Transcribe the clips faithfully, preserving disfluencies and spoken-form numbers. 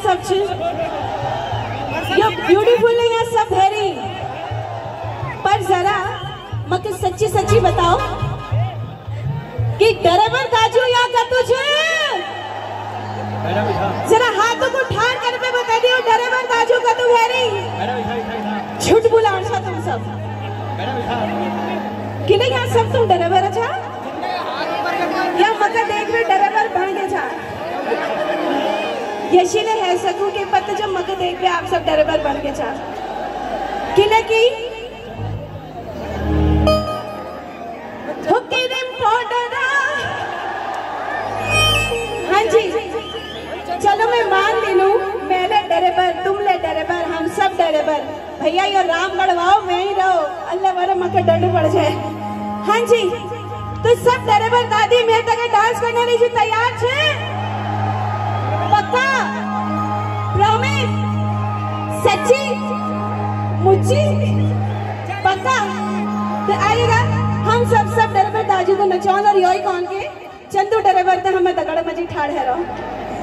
सब चीज ये ब्यूटीफुल है यहाँ सब भेरी, पर जरा मके सच्ची सच्ची बताओ कि ड्राइवर दाजू यहाँ का तुझे जरा हाथों को ठान कर पे बता दियो ड्राइवर दाजू का तू भेरी झूठ बोला अच्छा तुम सब कि नहीं यहाँ सब तुम ड्राइवर अच्छा या मका देख रहे ड्राइवर बन के जा यशी ने है सकू के पत्ते जब मका देख रहे आप सब ड्राइवर बन के जा कि न की हाँ जी चलो मैं मान ले लूं मैं ले ड्राइवर तुम ले ड्राइवर हम सब ड्राइवर भैया ये राम गढ़वाओ मैं ही रहो अल्लाह वाला मका डंड पड़ जाए। हाँ जी तो सब ड्राइवर दादी मेरे तक डांस करने लीजिए तैयार छे पक्का प्रॉमिस सच्ची मुच्ची पक्का तो आइएगा हम सब सब ड्राइवर दादी को नचाओ और योई कौन के चंदू ड्राइवर तो हमें तगड़ मजी ठाड़ है रहो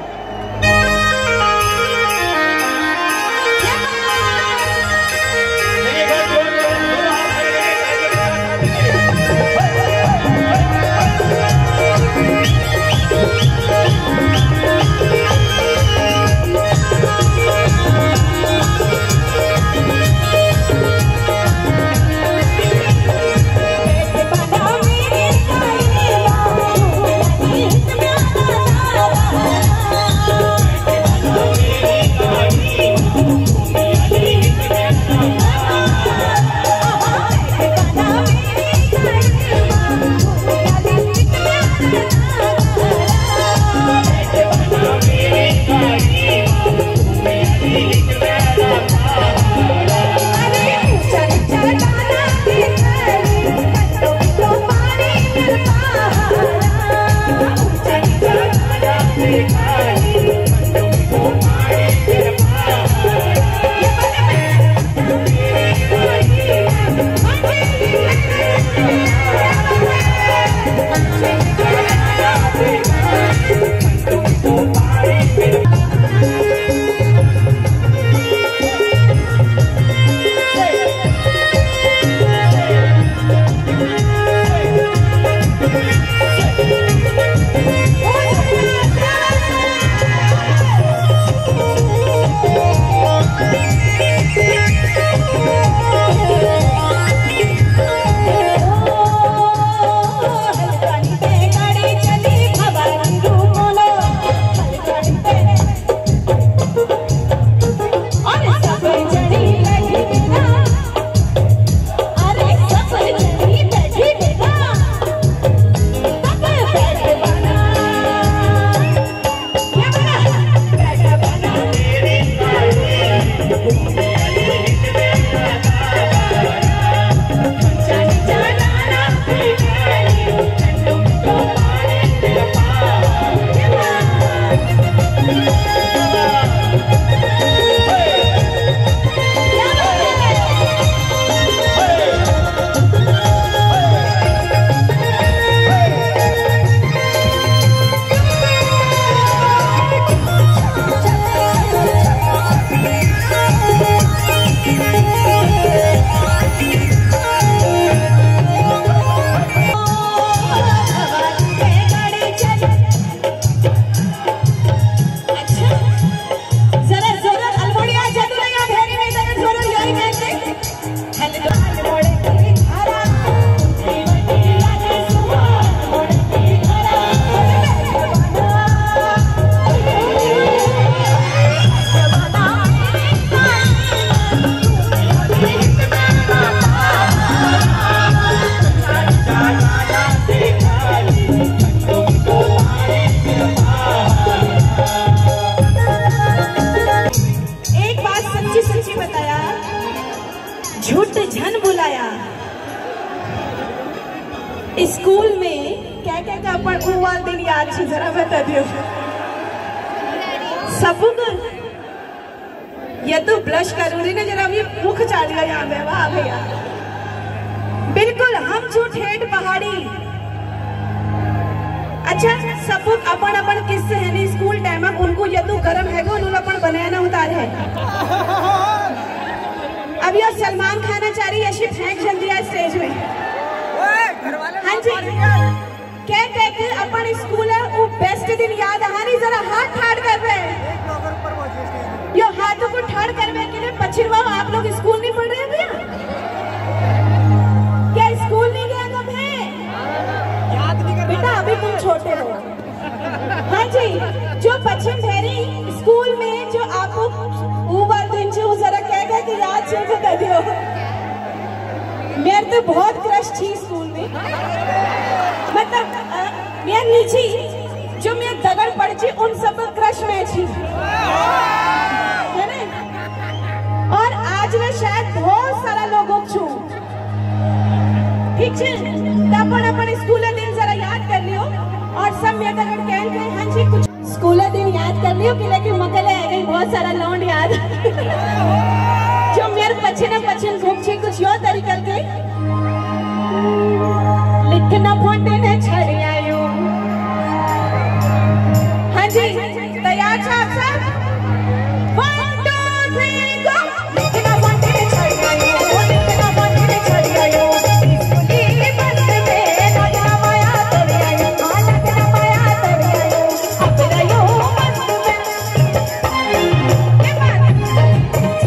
स्कूल में क्या क्या क्या पर उवाल दिन याद छे जरा बता दियो सबूक ये तो ब्लश करूरी ने जरा भी मुख चाल गया यहाँ पे वाह भैया बिल्कुल हम जो ठेठ पहाड़ी अच्छा सब अपन अपन किस्से है नहीं स्कूल टाइम में उनको यदु गरम है गो उन्होंने अपन बनाया ना उतार है। अब ये सलमान खान चारी ऐसी फेंक जन दिया स्टेज में। हाँ जी कह कह के अपन स्कूल है वो बेस्ट दिन याद हानी जरा हाथ ठाड़ कर रहे यो हाथों को ठाड़ करने के लिए पश्चिम बाबू आप लोग स्कूल नहीं पढ़ रहे भैया क्या स्कूल नहीं गया कभी याद नहीं कर बेटा अभी तुम छोटे हो। हाँ जी जो पश्चिम भेरी स्कूल में जो आपको ऊपर दिन जो जरा कह गए कि याद से बता दियो मेरे तो बहुत क्रश थी स्कूल में मतलब मेरे नीचे जो मैं दगड़ पड़ी उन सब क्रश में थी है ना और आज मैं शायद बहुत सारा लोगों छू ठीक है अपन अपन स्कूल दिन जरा याद कर लियो और सब मैं दगड़ कह गए। हाँ जी कुछ स्कूल दिन याद कर लियो कि लेकिन मकले आ गई बहुत सारा लौंड याद जो मेरे पछे न पछे घूम छे कुछ यो तरीका के लिखना फोटे ने छड़ी आयो। हाँ जी तैयार छा आप सब वन टू थ्री गो लिखना फोटे ने छड़ी आयो लिखना फोटे ने छड़ी आयो स्कूली बस में ना माया तोरी आयो हां लगना माया तोरी आयो अब आयो बस में ये बात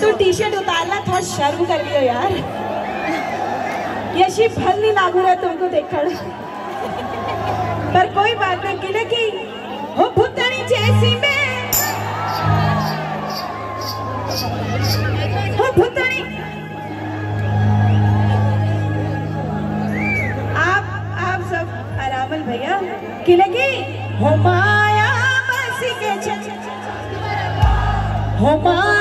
तू टी शर्ट उतारना थोड़ा शर्म कर लियो यार, यशी भल नहीं लागू रहा तुमको देखकर, पर कोई बात नहीं। किले की हो भूतनी जैसी मैं, हो भूतनी। आप आप सब आरामल भैया किले की हो माया बसी के छ हो माया